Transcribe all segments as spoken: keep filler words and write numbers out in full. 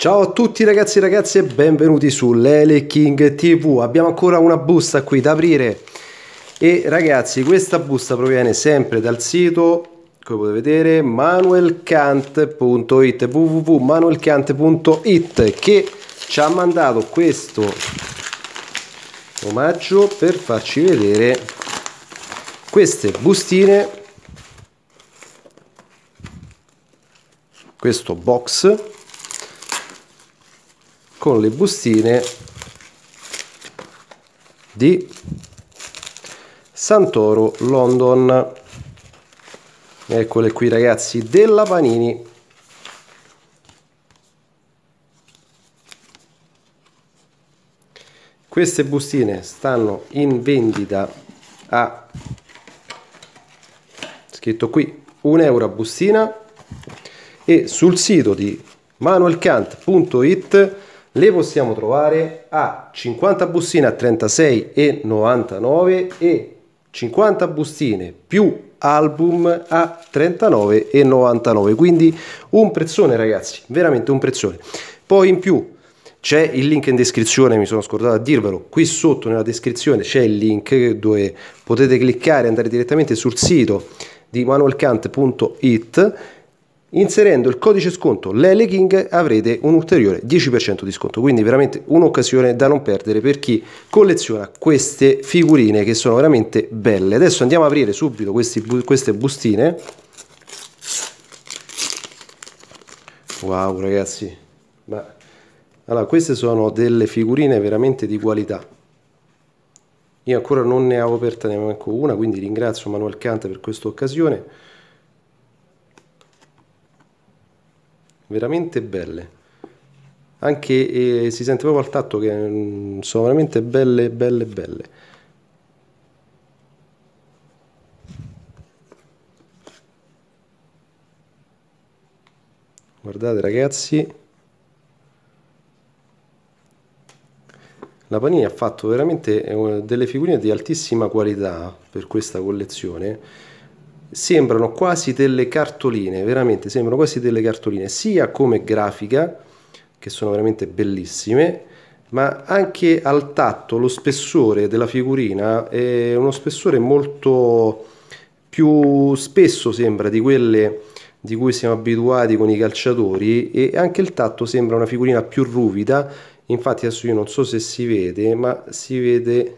Ciao a tutti ragazzi e ragazze e benvenuti su Lele King T V. Abbiamo ancora una busta qui da aprire e ragazzi, questa busta proviene sempre dal sito, come potete vedere, manuelkant punto it, w w w punto manuelkant punto it, che ci ha mandato questo omaggio per farci vedere queste bustine, questo box con le bustine di Santoro London. Eccole qui ragazzi, della Panini. Queste bustine stanno in vendita a, scritto qui, un euro a bustina, e sul sito di manuelkant punto it le possiamo trovare a cinquanta bustine a trentasei e novantanove e cinquanta bustine più album a trentanove e novantanove, quindi un prezzone ragazzi, veramente un prezzone. Poi in più c'è il link in descrizione, mi sono scordato a dirvelo, qui sotto nella descrizione c'è il link dove potete cliccare e andare direttamente sul sito di manuelkant punto it. Inserendo il codice sconto LeleKing avrete un ulteriore dieci per cento di sconto, quindi veramente un'occasione da non perdere per chi colleziona queste figurine che sono veramente belle. Adesso andiamo a aprire subito questi, queste bustine. Wow ragazzi, ma allora queste sono delle figurine veramente di qualità. Io ancora non ne ho aperta neanche una, quindi ringrazio Manuelkant per questa occasione. Veramente belle, anche eh, si sente proprio al tatto che mh, sono veramente belle belle belle. Guardate ragazzi, la Panini ha fatto veramente eh, delle figurine di altissima qualità per questa collezione. Sembrano quasi delle cartoline, veramente sembrano quasi delle cartoline, sia come grafica, che sono veramente bellissime, ma anche al tatto lo spessore della figurina è uno spessore molto più spesso, sembra, di quelle di cui siamo abituati con i calciatori, e anche il tatto sembra una figurina più ruvida. Infatti adesso io non so se si vede, ma si vede,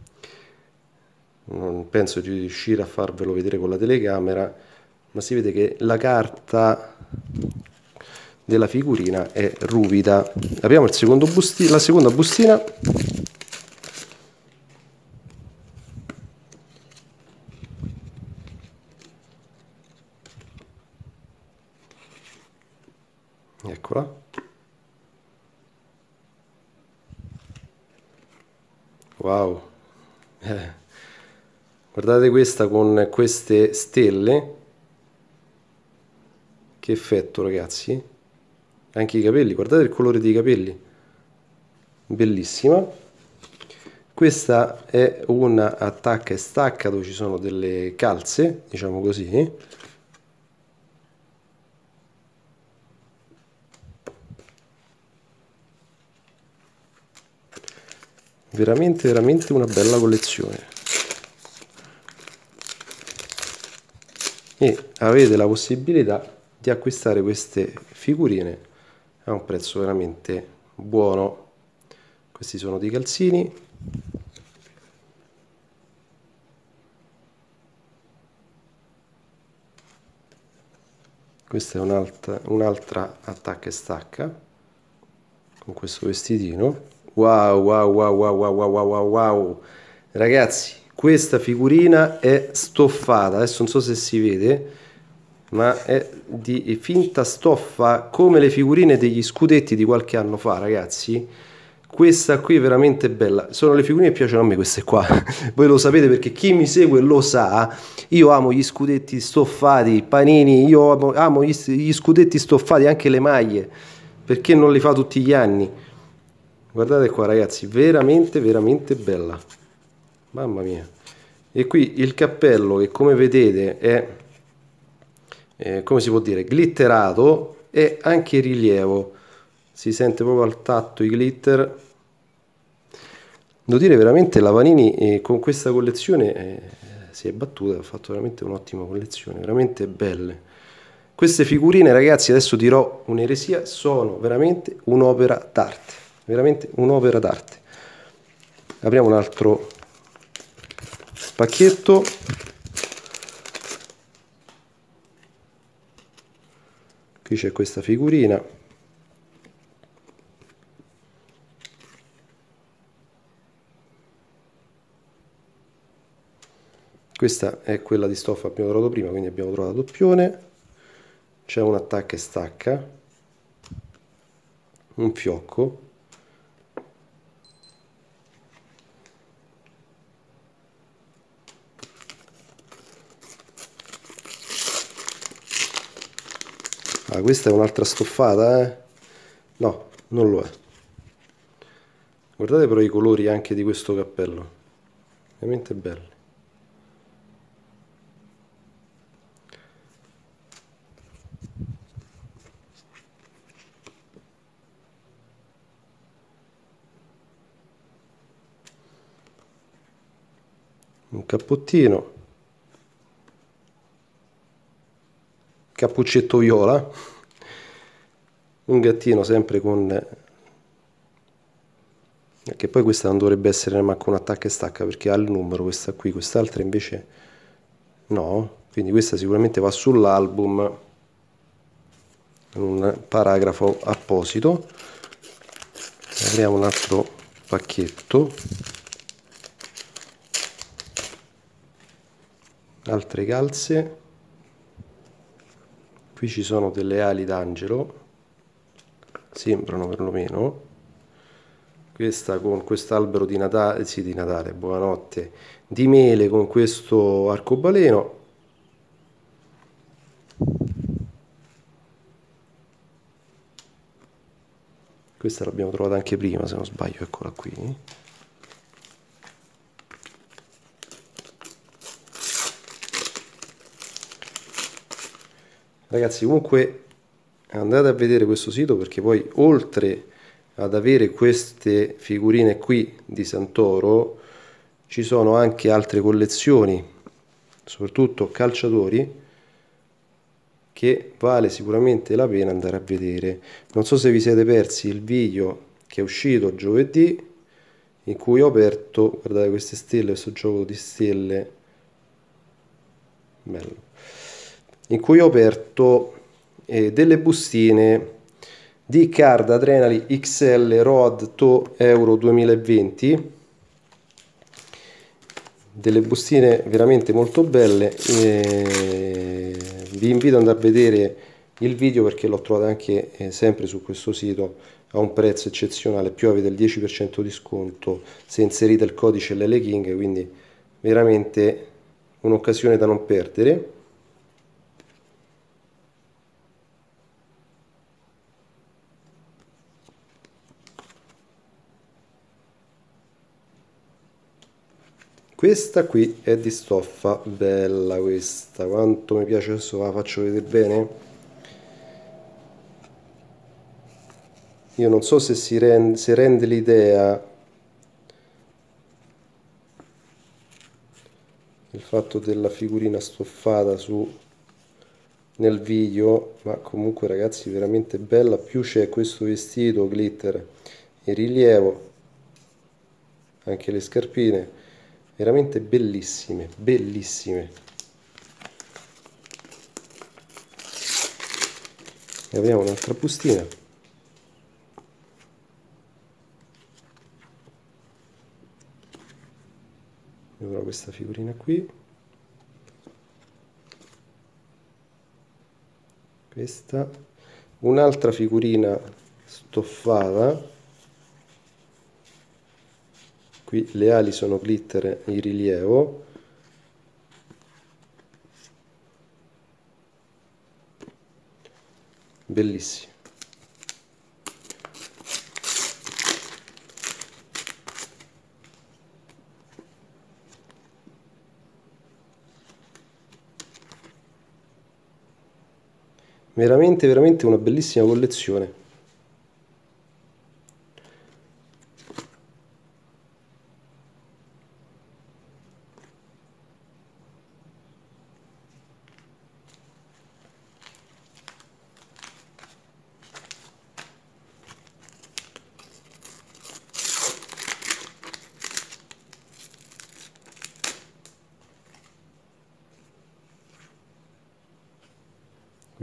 non penso di riuscire a farvelo vedere con la telecamera, ma si vede che la carta della figurina è ruvida. Apriamo il secondo bustino, la seconda bustina. Eccola. Wow. Eh. Guardate questa con queste stelle, che effetto ragazzi, anche i capelli, guardate il colore dei capelli, bellissima. Questa è una attacca e stacca dove ci sono delle calze, diciamo così, veramente veramente una bella collezione. E avete la possibilità di acquistare queste figurine a un prezzo veramente buono. Questi sono dei calzini, questa è un'altra un'altra attacca e stacca con questo vestitino. Wow wow wow wow wow wow wow wow ragazzi, questa figurina è stoffata, adesso non so se si vede, ma è di finta stoffa come le figurine degli scudetti di qualche anno fa ragazzi. Questa qui è veramente bella, sono le figurine che piacciono a me queste qua. Voi lo sapete perché chi mi segue lo sa, io amo gli scudetti stoffati, Panini, io amo, amo gli, gli scudetti stoffati, anche le maglie, perché non li fa tutti gli anni. Guardate qua ragazzi, veramente veramente bella, mamma mia. E qui il cappello, che come vedete è, eh, come si può dire, glitterato, e anche rilievo. si sente proprio al tatto i glitter. Devo dire veramente la Vanini eh, con questa collezione eh, si è battuta, ha fatto veramente un'ottima collezione, veramente belle. Queste figurine, ragazzi, adesso dirò un'eresia, sono veramente un'opera d'arte, veramente un'opera d'arte. Apriamo un altro pacchetto. Qui c'è questa figurina. Questa è quella di stoffa che abbiamo trovato prima, quindi abbiamo trovato doppione. C'è un attacca e stacca, un fiocco, ah, questa è un'altra stoffata, eh? No, non lo è. Guardate però i colori anche di questo cappello, veramente belli. Un cappottino, cappuccetto viola, un gattino sempre con, che poi questa non dovrebbe essere manco un attacca e stacca perché ha il numero, questa qui, quest'altra invece no, quindi questa sicuramente va sull'album in un paragrafo apposito. Apriamo un altro pacchetto, altre calze. Qui ci sono delle ali d'angelo, sembrano perlomeno. Questa con quest'albero di Natale, sì di Natale, buonanotte, di mele con questo arcobaleno. Questa l'abbiamo trovata anche prima, se non sbaglio, eccola qui. Ragazzi, comunque andate a vedere questo sito perché poi oltre ad avere queste figurine qui di Santoro ci sono anche altre collezioni, soprattutto calciatori, che vale sicuramente la pena andare a vedere. Non so se vi siete persi il video che è uscito giovedì in cui ho aperto, guardate queste stelle, questo gioco di stelle bello, in cui ho aperto eh, delle bustine di Card Adrenaline X L Road To Euro duemilaventi, delle bustine veramente molto belle. E vi invito ad andare a vedere il video perché l'ho trovato anche eh, sempre su questo sito a un prezzo eccezionale, più avete il dieci per cento di sconto se inserite il codice L L King, quindi veramente un'occasione da non perdere. Questa qui è di stoffa, bella questa, quanto mi piace, adesso la faccio vedere bene. Io non so se si rende, se rende l'idea il fatto della figurina stoffata su nel video, ma comunque ragazzi veramente bella, più c'è questo vestito glitter in rilievo, anche le scarpine, veramente bellissime, bellissime. E abbiamo un'altra bustina. Allora questa figurina qui, questa, un'altra figurina stoffata, qui le ali sono glitter in rilievo, bellissimo. Veramente, veramente una bellissima collezione.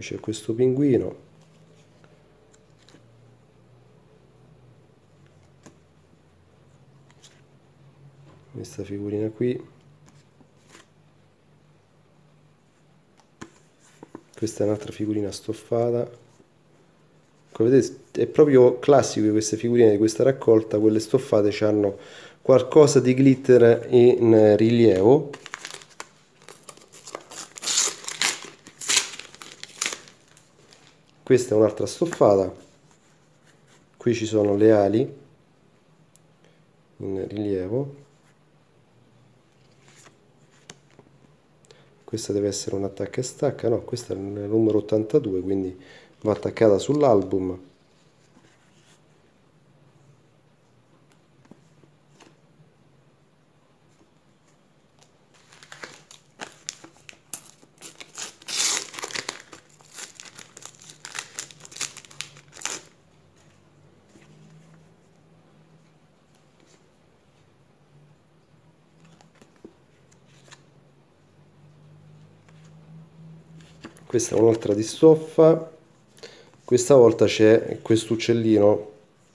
c'è questo pinguino, questa figurina qui, questa è un'altra figurina stoffata. Come vedete è proprio classico di queste figurine di questa raccolta, quelle stoffate hanno qualcosa di glitter in rilievo. Questa è un'altra stoffata, qui ci sono le ali in rilievo. Questa deve essere un attacca e stacca, no, questa è il numero ottantadue, quindi va attaccata sull'album. Questa è un'altra di stoffa, questa volta c'è questo uccellino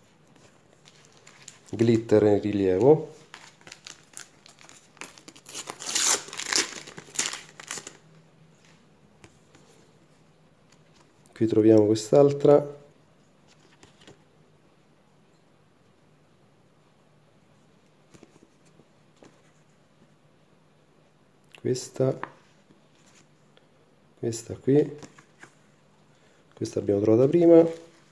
glitter in rilievo. Qui troviamo quest'altra. Questa. Questa qui, questa abbiamo trovata prima,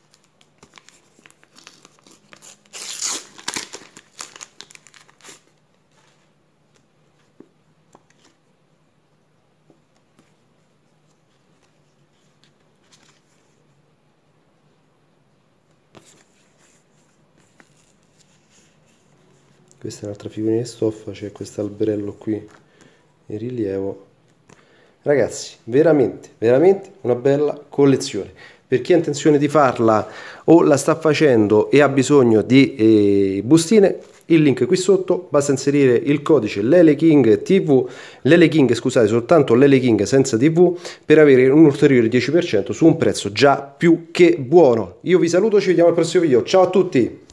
questa è un'altra figurina di stoffa, c'è questo alberello qui in rilievo. Ragazzi, veramente, veramente una bella collezione. Per chi ha intenzione di farla o la sta facendo e ha bisogno di eh, bustine, il link qui sotto, basta inserire il codice LeleKing T V, LeleKing, scusate, soltanto LeleKing senza T V, per avere un ulteriore dieci per cento su un prezzo già più che buono. Io vi saluto, ci vediamo al prossimo video, ciao a tutti!